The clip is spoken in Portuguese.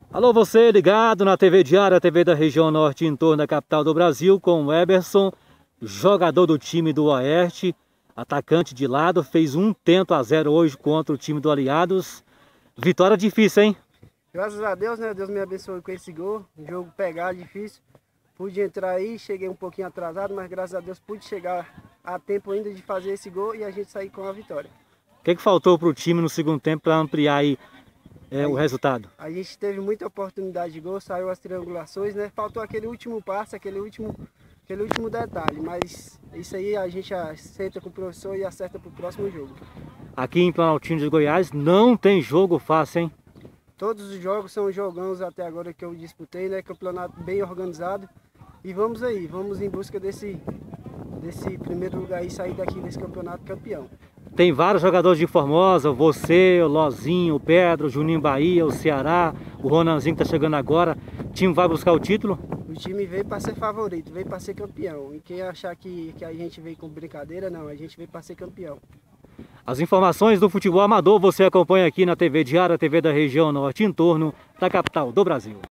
Alô, você ligado na TV Diária, TV da região norte em torno da capital do Brasil, com o Eberson, jogador do time do Oeste, atacante de lado, fez 1-0 hoje contra o time do Aliados. Vitória difícil, hein? Graças a Deus, né? Deus me abençoou com esse gol. Um jogo pegado, difícil. Pude entrar aí, cheguei um pouquinho atrasado, mas graças a Deus pude chegar a tempo ainda de fazer esse gol e a gente sair com a vitória. O que faltou para o time no segundo tempo para ampliar aí o resultado? A gente teve muita oportunidade de gol, saiu as triangulações, né? Faltou aquele último passe, aquele último detalhe, mas isso aí a gente senta com o professor e acerta para o próximo jogo. Aqui em Planaltino de Goiás não tem jogo fácil, hein? Todos os jogos são jogões até agora que eu disputei, né? Campeonato bem organizado. E vamos aí, vamos em busca desse primeiro lugar e sair daqui desse campeonato campeão. Tem vários jogadores de Formosa, você, o Lozinho, o Pedro, o Juninho Bahia, o Ceará, o Ronanzinho que tá chegando agora. O time vai buscar o título? O time veio para ser favorito, veio para ser campeão. E quem achar que a gente veio com brincadeira, não, a gente veio para ser campeão. As informações do futebol amador você acompanha aqui na TV Diária, TV da região norte em torno da capital do Brasil.